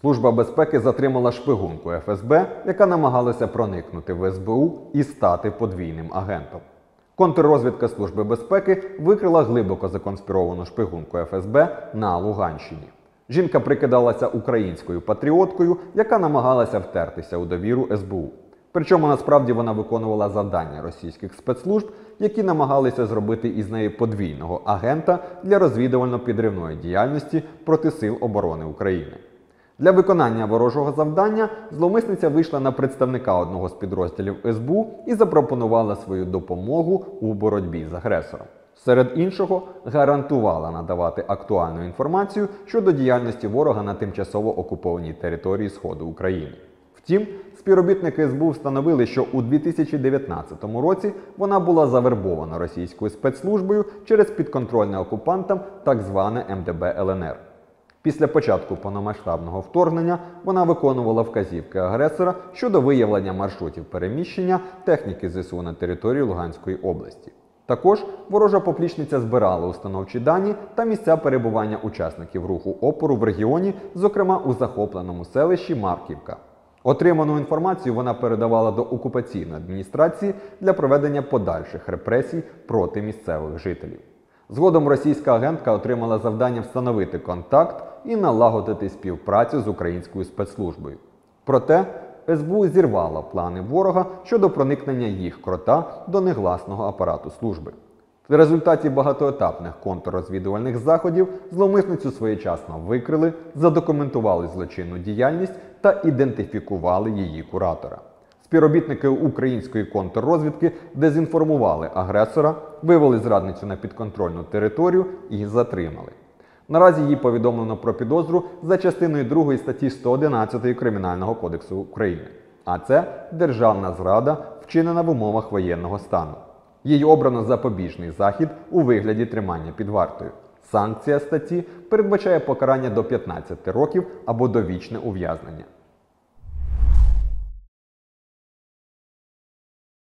Служба безпеки затримала шпигунку ФСБ, яка намагалася проникнути в СБУ і стати подвійним агентом. Контррозвідка Служби безпеки викрила глибоко законспіровану шпигунку ФСБ на Луганщині. Жінка прикидалася українською патріоткою, яка намагалася втертися у довіру СБУ. Причому насправді вона виконувала завдання російських спецслужб, які намагалися зробити із неї подвійного агента для розвідувально-підривної діяльності проти Сил оборони України. Для виконання ворожого завдання зловмисниця вийшла на представника одного з підрозділів СБУ і запропонувала свою допомогу у боротьбі з агресором. Серед іншого, гарантувала надавати актуальну інформацію щодо діяльності ворога на тимчасово окупованій території Сходу України. Втім, співробітники СБУ встановили, що у 2019 році вона була завербована російською спецслужбою через підконтрольне окупантам так зване МДБ ЛНР. Після початку повномасштабного вторгнення вона виконувала вказівки агресора щодо виявлення маршрутів переміщення техніки ЗСУ на території Луганської області. Також ворожа поплічниця збирала установчі дані та місця перебування учасників руху опору в регіоні, зокрема у захопленому селищі Марківка. Отриману інформацію вона передавала до окупаційної адміністрації для проведення подальших репресій проти місцевих жителів. Згодом російська агентка отримала завдання встановити контакт і налагодити співпрацю з українською спецслужбою. Проте СБУ зірвала плани ворога щодо проникнення їх крота до негласного апарату служби. В результаті багатоетапних контррозвідувальних заходів зловмисницю своєчасно викрили, задокументували злочинну діяльність та ідентифікували її куратора. Співробітники української контррозвідки дезінформували агресора, вивели зрадницю на підконтрольну територію і затримали. Наразі їй повідомлено про підозру за частиною 2 статті 111 Кримінального кодексу України. А це державна зрада, вчинена в умовах воєнного стану. Їй обрано запобіжний захід у вигляді тримання під вартою. Санкція статті передбачає покарання до 15 років або довічне ув'язнення.